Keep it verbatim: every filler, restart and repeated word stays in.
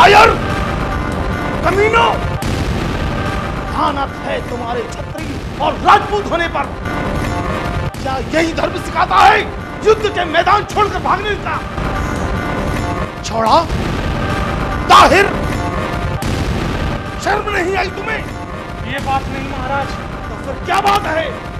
कायर, कमीनों, लानत है तुम्हारे क्षत्रिय और राजपूत होने पर। क्या यही धर्म सिखाता है युद्ध के मैदान छोड़कर भागने का? छोड़ा ताहिर, शर्म नहीं आई तुम्हें? ये बात नहीं महाराज। तो फिर क्या बात है?